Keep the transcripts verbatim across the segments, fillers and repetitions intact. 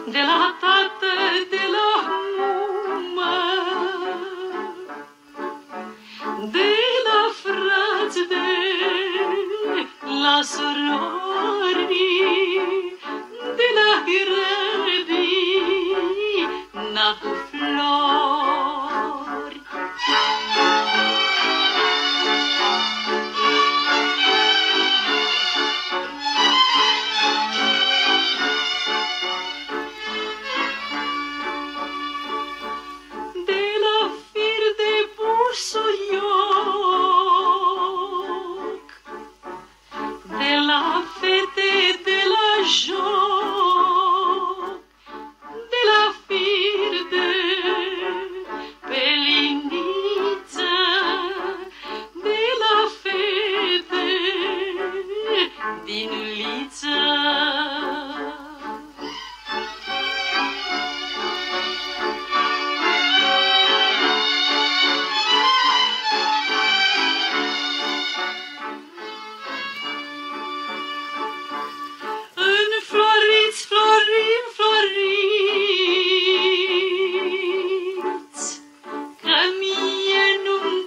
de la tată, de la mumă, de la frați, de la surori, de la grădina cu flori. De la fir de busuioc, de la fete, de la joc, de la fir de peliniță, de la fete din uliță. Înfloriți, florim, floriți, că mie nu-mi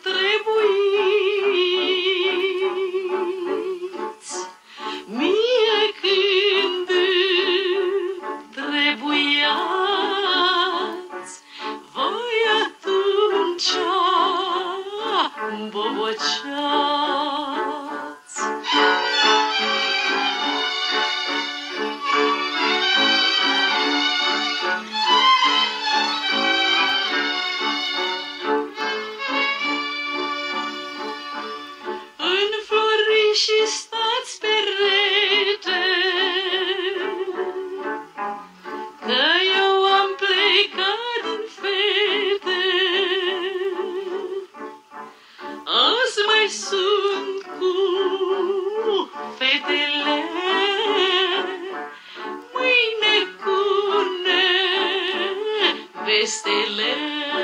trebuiți. Mie când trebuiați, voi atunci boboceați. Înfloriți și stați pe rete, că eu am plecat din fete. Azi mai sunt cu fetele, mâine cu nevestele.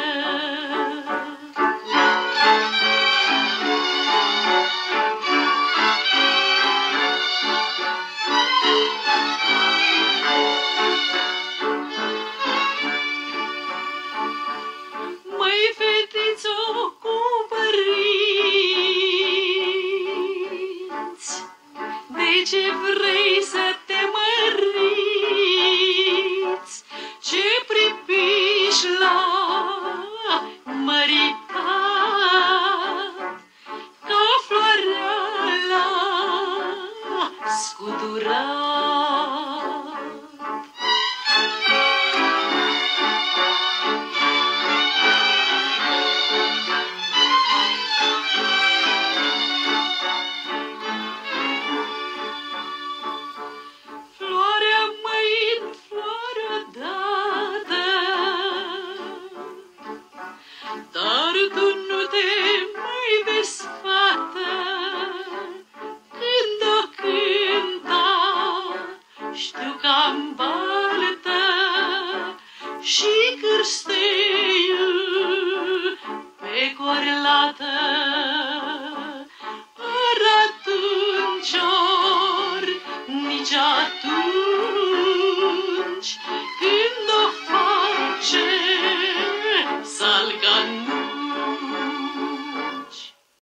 Măi, fetițo, cu părinți, de ce vrei să te măriți? Ce pripiși la măritat, ca floarea la scuturat? Floarea, măi, floarea dată, dar tu nu te mai desfată. Când o cânta, știu că am baltă și cârsteiul pe corlată. Ori atunci, ori nici atunci,